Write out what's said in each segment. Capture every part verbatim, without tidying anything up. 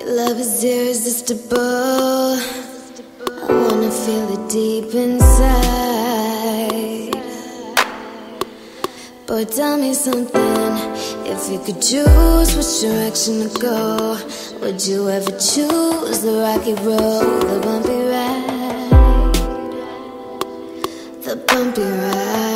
Love is irresistible. I wanna feel it deep inside. Boy, tell me something. If you could choose which direction to go, would you ever choose the rocky road, the bumpy ride, the bumpy ride?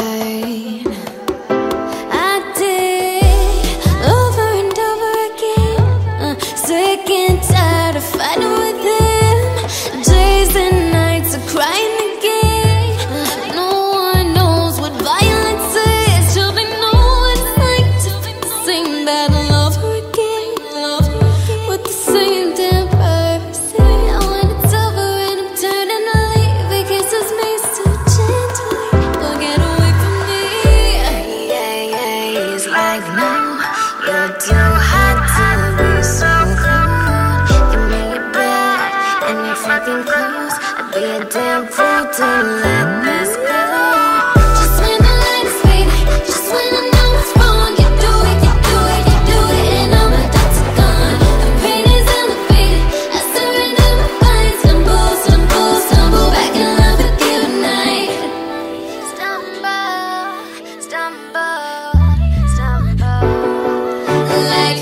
I did over and over again. uh, Sick and tired of fighting with him. Days and nights of crying again. uh, No one knows what violence is till they know what it's like to feel the same battle over again, with the same damn purpose. And when it's over and I'm turning to leave, he kisses me so gently. Oh, get away from me. Yeah, yeah, he's like, no, you're too hot to be so cold. Give me your back and your fucking clothes. I'd be a damn fool to let this go. Just when the light is fading, just when I know it's wrong, you do it, you do it, you do it, and all my doubts are gone. The pain is elevated, I surrender my body. Stumble, stumble, stumble back in love with you tonight. Stumble, stumble, stumble. Like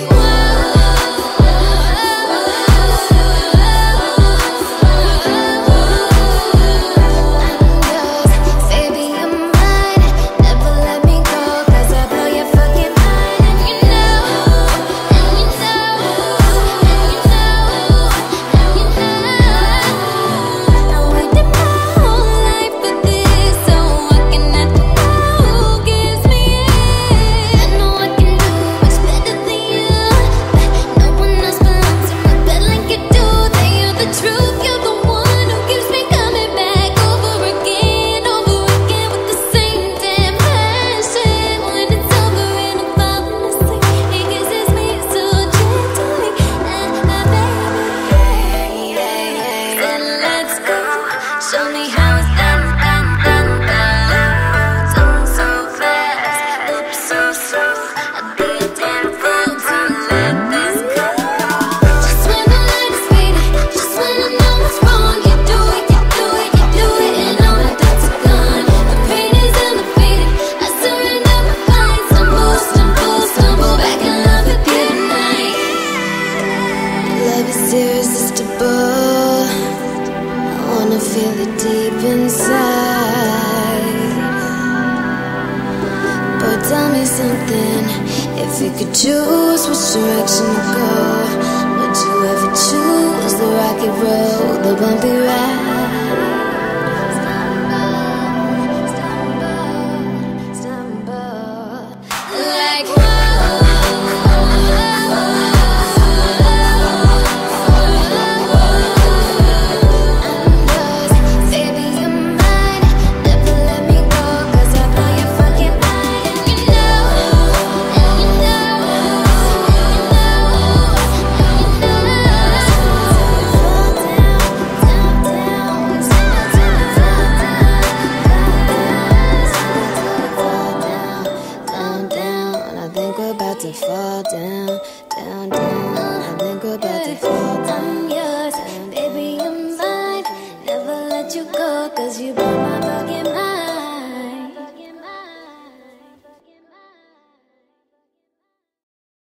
show me how it's done, done, done, done. Done so fast, oops so slow. I'd be a damn fool to let this go. Just when the light is fading, just when I know it's wrong, you do it, you do it, you do it, and all my doubts are gone. The pain is elevated, I surrender my body. Stumble, stumble, stumble back in love with you tonight. Love is irresistible. I wanna feel it deep inside. But tell me something. If you could choose which direction to go, would you ever choose the rocky road, the bumpy ride?